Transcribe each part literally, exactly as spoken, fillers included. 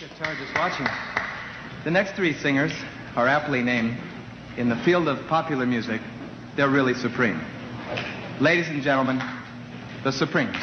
Charge is watching. The next three singers are aptly named. In the field of popular music, they're really supreme. Ladies and gentlemen, the Supremes.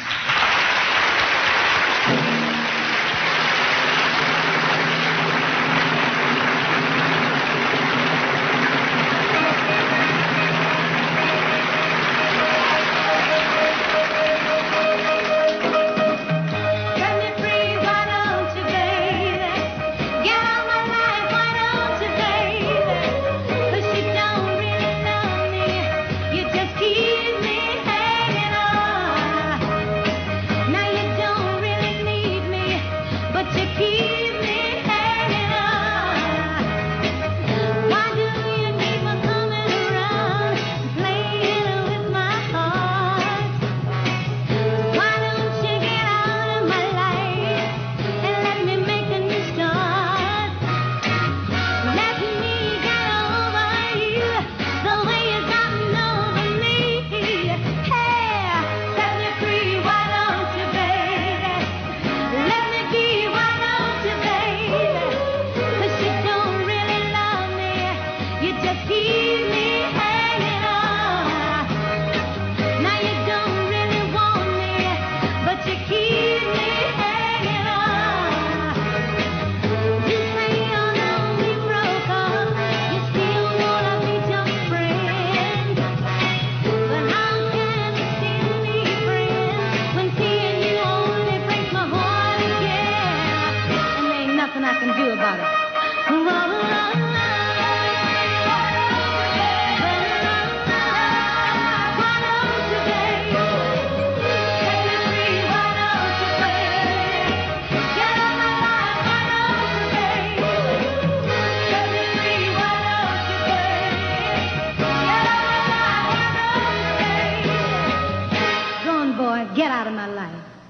Get out of my life.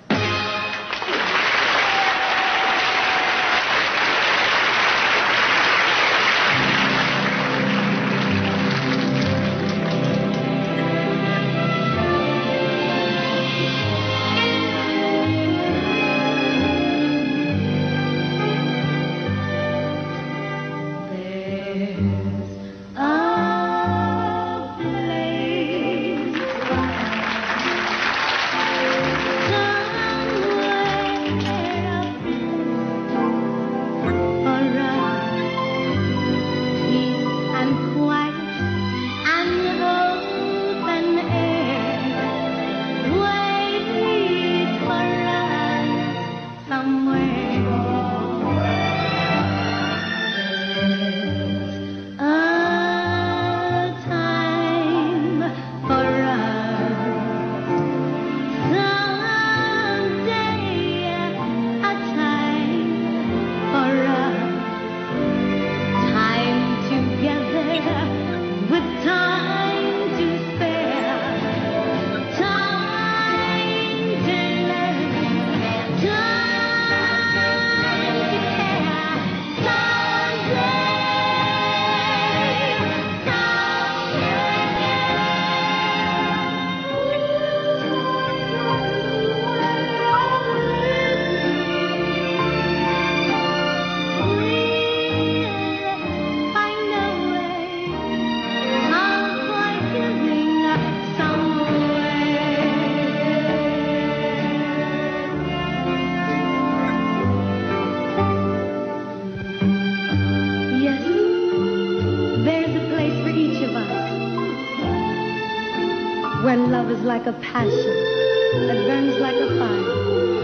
When love is like a passion that burns like a fire,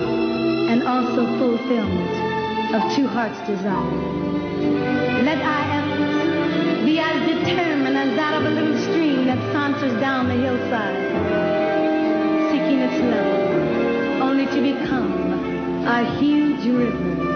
and also fulfillment of two hearts' desire. Let I efforts be as determined as that of a little stream that saunters down the hillside, seeking its level, only to become a huge river.